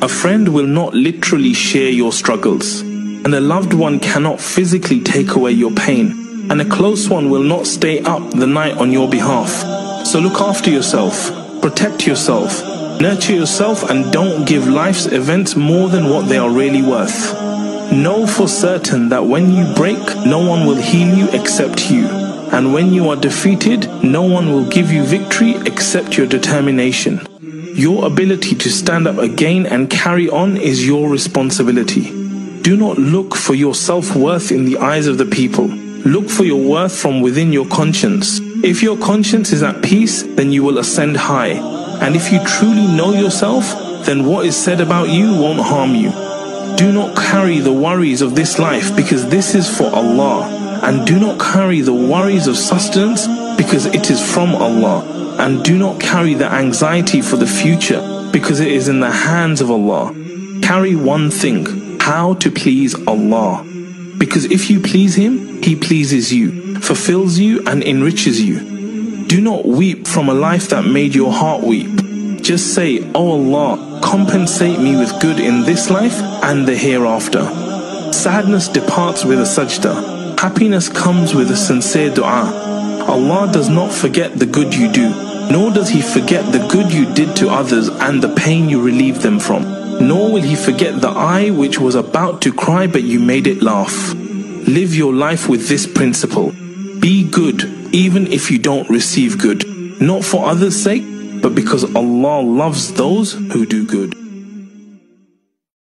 A friend will not literally share your struggles, and a loved one cannot physically take away your pain, and a close one will not stay up the night on your behalf. So look after yourself, protect yourself, nurture yourself, and don't give life's events more than what they are really worth. Know for certain that when you break, no one will heal you except you. And when you are defeated, no one will give you victory except your determination. Your ability to stand up again and carry on is your responsibility. Do not look for your self-worth in the eyes of the people. Look for your worth from within your conscience. If your conscience is at peace, then you will ascend high. And if you truly know yourself, then what is said about you won't harm you. Do not carry the worries of this life, because this is for Allah. And do not carry the worries of sustenance, because it is from Allah. And do not carry the anxiety for the future, because it is in the hands of Allah. Carry one thing: how to please Allah. Because if you please Him, He pleases you, fulfills you, and enriches you. Do not weep from a life that made your heart weep. Just say, "Oh Allah, compensate me with good in this life and the hereafter." Sadness departs with a sajda. Happiness comes with a sincere dua. Allah does not forget the good you do, nor does He forget the good you did to others and the pain you relieved them from. Nor will He forget the eye which was about to cry but you made it laugh. Live your life with this principle. Be good even if you don't receive good, not for others' sake, but because Allah loves those who do good.